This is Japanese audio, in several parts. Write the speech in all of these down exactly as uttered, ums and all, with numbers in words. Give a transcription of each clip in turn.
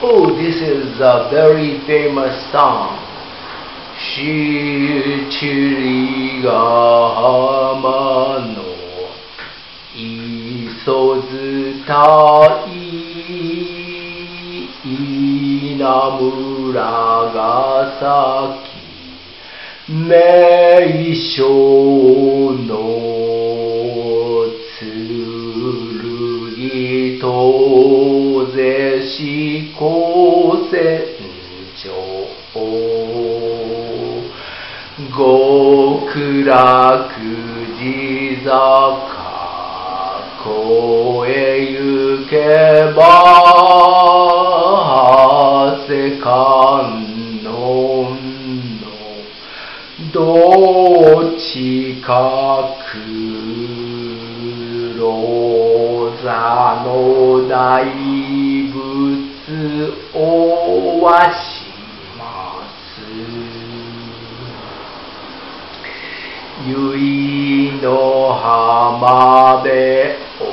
Oh, this is a very famous song. Shichiri ga hama no isozutai inamura ga saki meisho no tsurugi toze shikosenjo極楽寺坂こへ行けば世観音のどちか黒座の大仏をわしゆいの浜辺を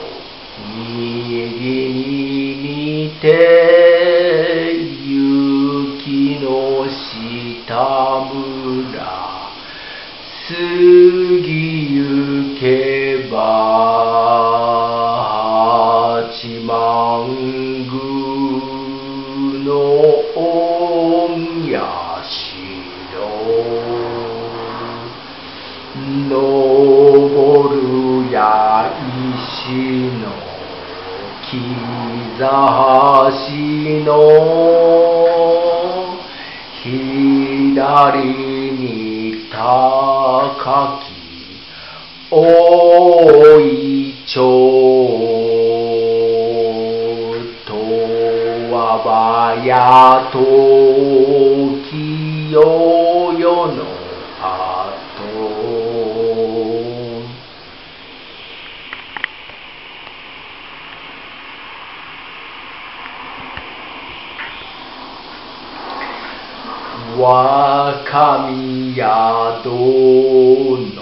右に見て雪の下村過ぎゆけば八幡宮の御社登るや石の木座橋の左に高き大い町とわばやときよよの若宮戸の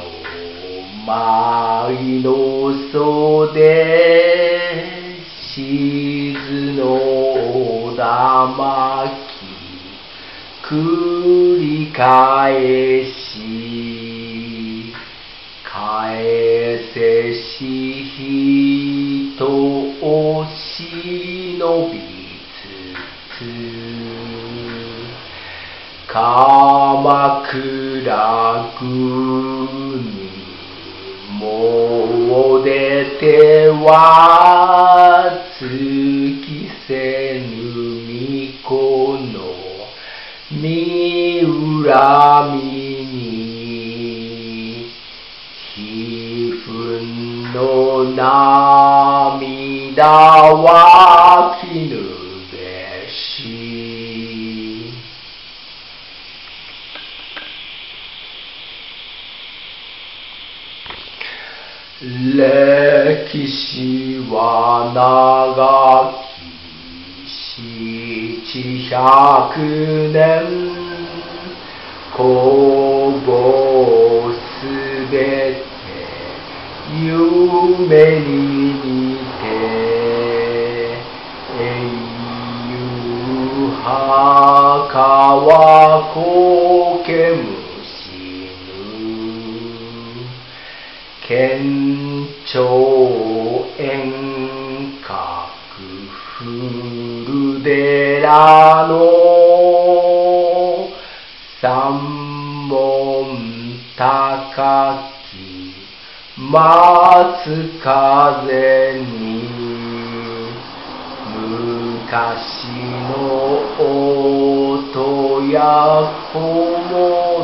舞の袖静のだまき繰り返し返せし人を忍びつつ鎌倉宮にもう出ては月せぬ巫女の見恨みに悲憤の涙はきぬべし歴史は長き七百年こぼすべて夢に似て英雄墓はこけむ県庁遠隔古寺の三門高き松風に昔の音や子も